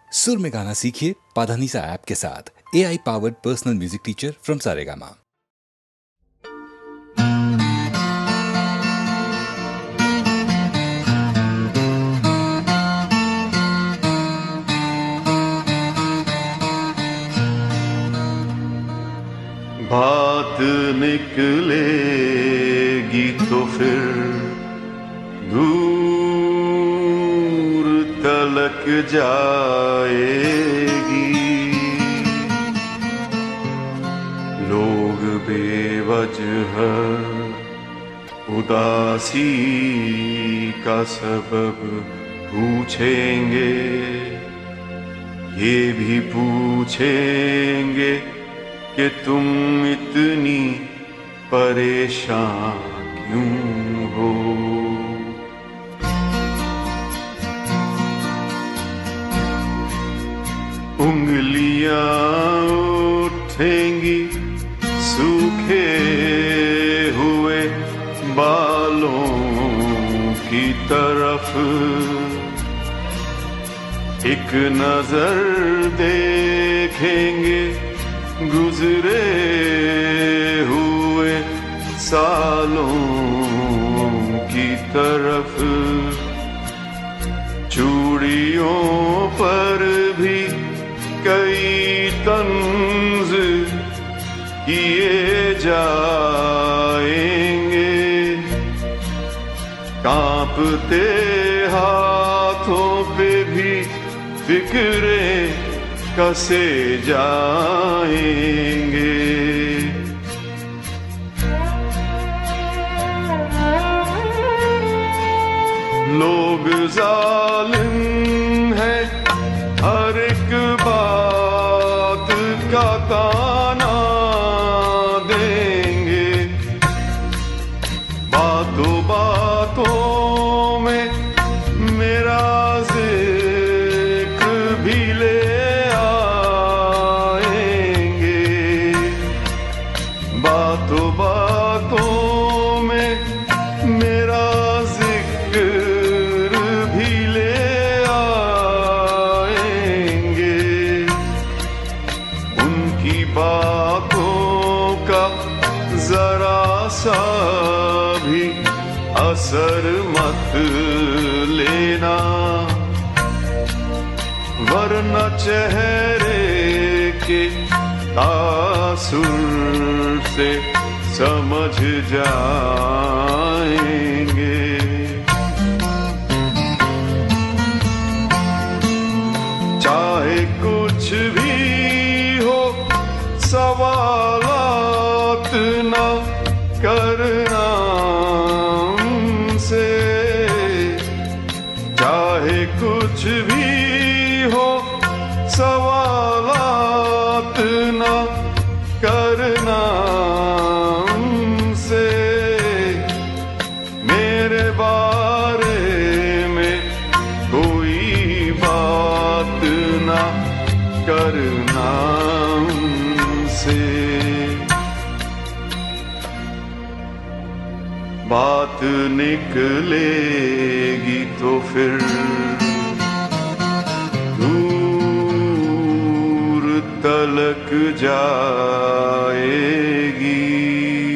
सुर में गाना सीखिए पाधानीसा ऐप के साथ। AI powered personal music teacher from Saregama. बात निकलेगी तो फिर दूर तलक जाएगी। लोग बेवजह उदासी का सबब पूछेंगे, ये भी पूछेंगे कि तुम इतनी परेशान क्यों हो। उंगलियां उठेंगी सूखे हुए बालों की तरफ, एक नजर देखेंगे गुजरे हुए सालों की तरफ। चूड़ियों पर भी कई तंज किए जाएंगे, कांपते हाथों पे भी फिक्रे कसे जाएंगे। लोग जालिम है, हर एक बात का ताना देंगे। बातों बातों में मेरा जिक्र भी ले बातों बातों में मेरा जिक्र भी ले आएंगे। उनकी बातों का जरा सा भी असर मत लेना, वरना चेहरे के तासुर से समझ जाएंगे। चाहे कुछ भी हो सवालात ना करना उनसे, चाहे कुछ भी हो सवालात ना करना उनसे। मेरे बारे में कोई बात ना करना उनसे। बात निकलेगी तो फिर तलक जाएगी।